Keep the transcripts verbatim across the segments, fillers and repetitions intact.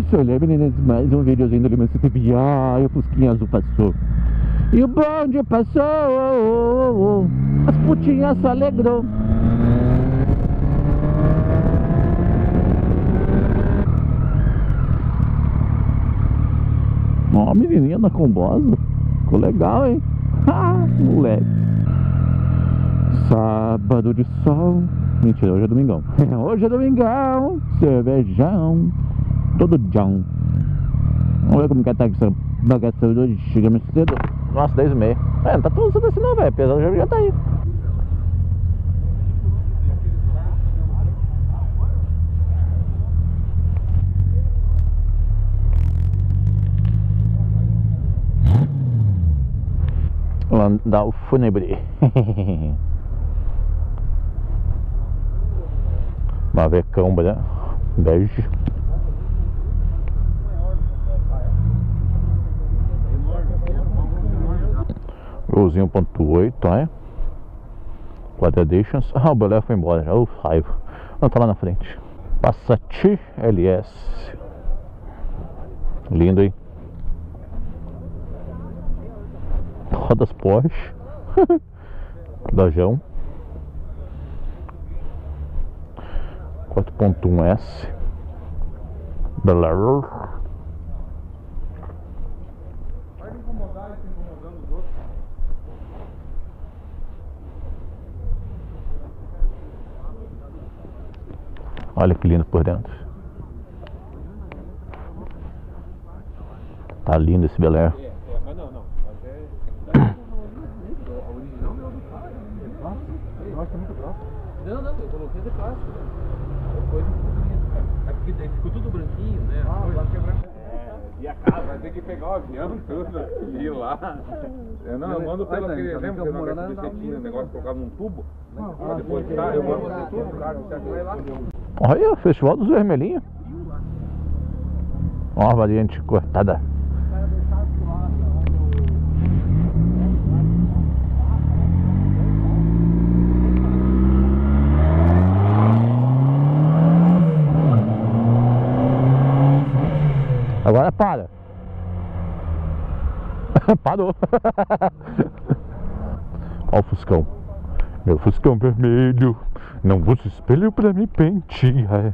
Olha, meninas, mais um videozinho do Lima C P B. Ai, o Fusquinha azul passou. E o bonde passou, oh, oh, oh. As putinhas se alegrou. Ó, a menininha da Combosa. Ficou legal, hein? Ah, moleque. Sábado de sol. Mentira, hoje é domingão. Hoje é domingão. Cervejão. Todo jão. Vamos ver como que tá aqui essa bagaça de hoje. Chegamos cedo. Nossa, dez e meia. É, não tá tão cedo assim não, velho. Apesar do jogo já tá aí. Landau fúnebre. Mavecão, né? Bege. Golzinho um ponto oito, é? Quadradations. Ah, o Belé foi embora já. Ufa, raiva. Não, tá lá na frente. Passat L S. Lindo, hein? Rodas Porsche. Dojão quatro ponto um S. Belero. Olha que lindo por dentro. Tá lindo esse Bel Air. Mas não, não. Mas é. A original não é do carro. Eu acho que é muito grossa. Não, não, eu coloquei de plástico. Depois é porque daí ficou tudo branquinho, né? Ah, o plástico é branco. É, e a casa vai ter que pegar o avião tudo e ir lá. Eu não, eu mando pelo aquele. Lembra que eu não tinha um negócio que colocava num tubo? Pra depositar, eu mando você tudo, cara. Você vai lá. Olha o Festival dos Vermelhinhos. Ó, uma variante cortada. Agora para. Parou. Ó o Fuscão. Meu Fuscão vermelho. Não uso espelho pra me pentear.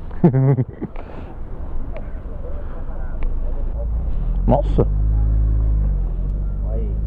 Nossa. Aí.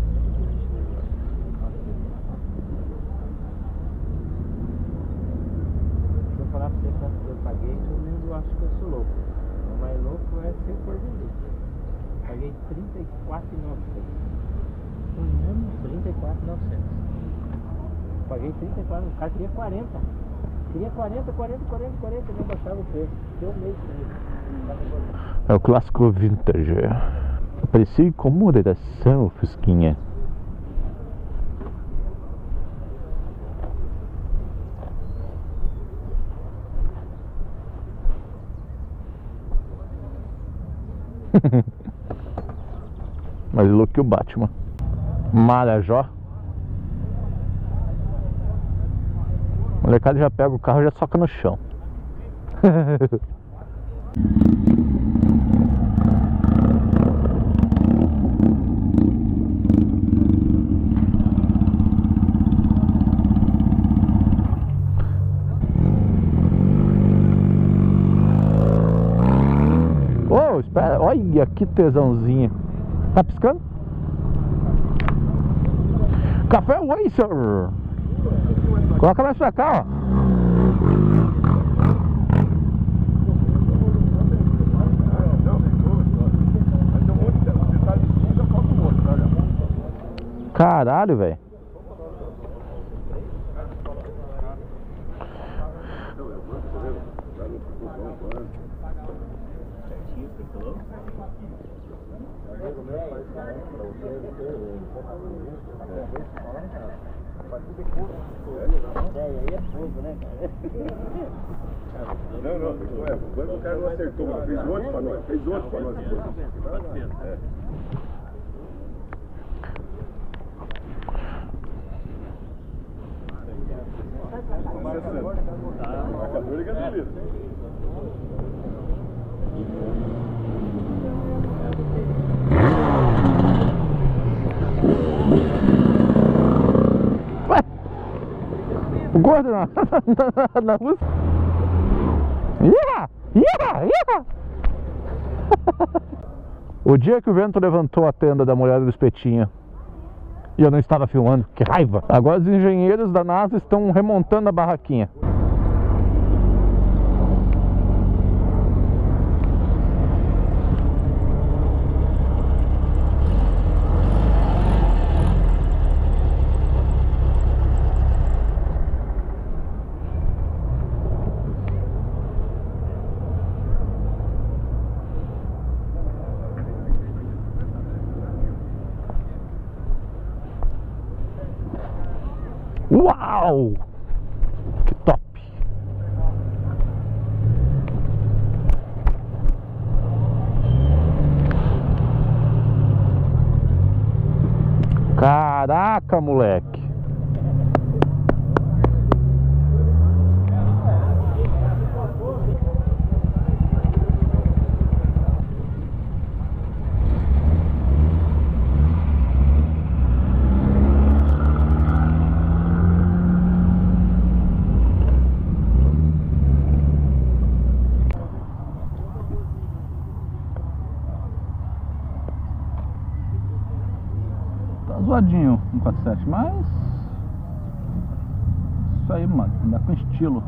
Deixa eu falar pra você quanto eu paguei, todo mundo acha que eu sou louco. O mais louco é se eu for vender. Paguei trinta e quatro mil e novecentos. trinta e quatro mil e novecentos. Paguei trinta e quatro, o cara queria quarenta. Queria quarenta, quarenta, quarenta, quarenta, não baixava o preço. Deu um mês pra ele. É o clássico vintage. Aprecie com moderação, Fusquinha. Mais louco que o Batman. Marajó. O molecada já pega o carro e já soca no chão. Oh, espera, olha que tesãozinho. Tá piscando? Café Racer. Coloca mais pra cá, ó. Caralho, velho. Não, não, o cara não acertou, mas fez outro pra nós, fez outro pra nós. É. Marcador e gasolina. Gordo na, na, na luz. Yeah! Yeah! Yeah! O dia que o vento levantou a tenda da mulher do espetinho e eu não estava filmando, que raiva! Agora os engenheiros da NASA estão remontando a barraquinha. Uau! Que top! Caraca, moleque! Tá zoadinho um quatro sete, mas isso aí, mano, ainda com estilo.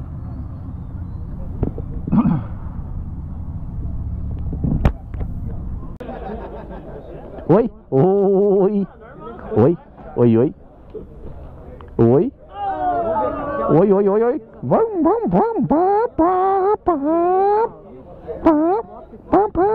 Oi, oi, oi, oi, oi, oi, oi, oi, oi, oi, vamos, vamos, vamos, pá, pá, pá, pá, pá, pá.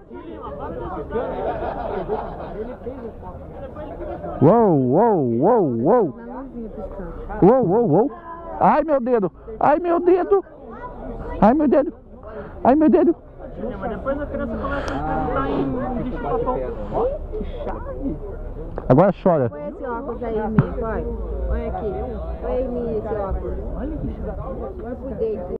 Uou, uou, uou, uou. Uou, uou, uou. Ai, meu dedo. Ai, meu dedo. Ai, meu dedo. Ai, meu dedo. Mas depois a criança começa a experimentar em bicho papão. Chave? Agora chora. Põe esse óculos aí, Mi, põe. Põe aqui. Põe aí, Mi, esse óculos. Olha que chave. Põe pro dente.